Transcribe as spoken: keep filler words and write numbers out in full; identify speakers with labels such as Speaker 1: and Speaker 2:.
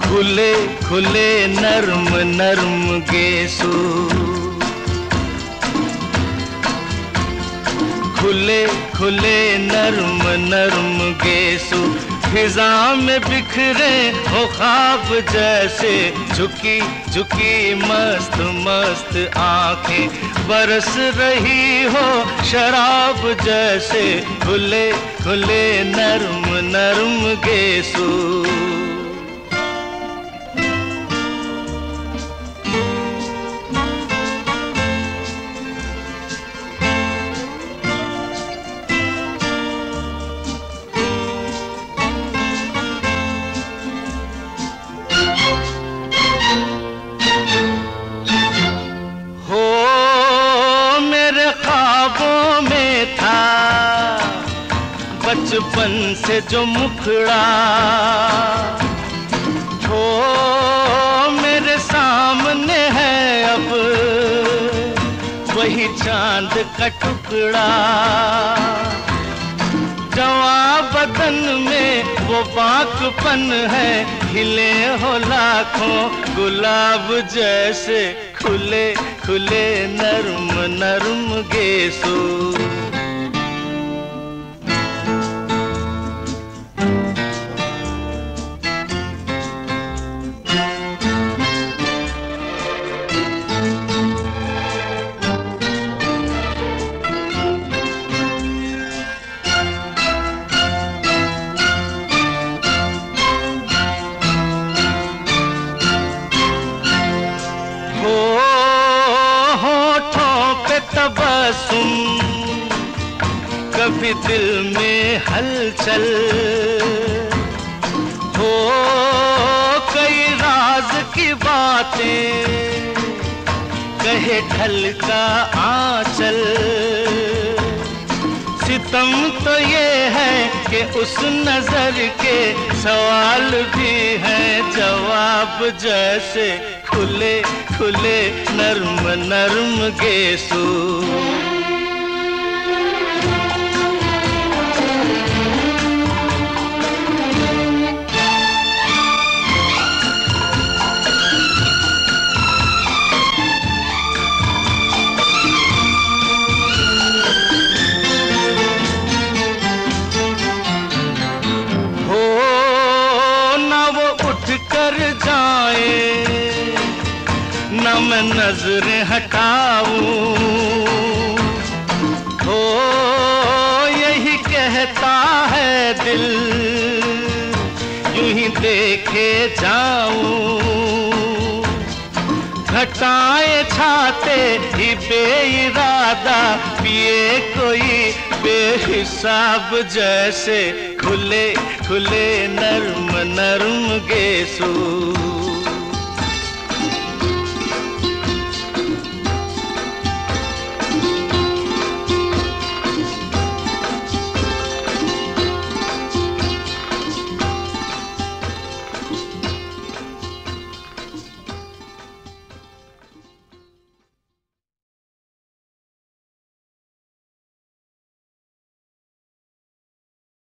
Speaker 1: खुले खुले नर्म नर्म गेसु, खुले खुले नर्म नर्म गेसु, फिजा में बिखरे हो ख्वाब जैसे, झुकी झुकी मस्त मस्त आंखें बरस रही हो शराब जैसे, खुले खुले नर्म नर्म गेसु। बचपन से जो मुखड़ा हो मेरे सामने है अब, वही चांद का टुकड़ा। जवां बदन में वो बाकपन है, खिले हो लाखों गुलाब जैसे, खुले खुले नर्म नर्म गेसु। तबस्सुम कभी दिल में हलचल हो, कई राज की बातें कहे ढल का आंचल। सितम तो ये है कि उस नजर के सवाल भी हैं जवाब जैसे, खुले खुले नर्म नर्म गेसु। हो ना वो उठ कर जाए, न मैं नजरें हटाऊं, हो यही कहता है दिल, यूं ही देखे जाऊं। घटाए छाते ही बेइरादा पिए कोई बेहिसाब जैसे, खुले खुले नर्म नर्म गेसु।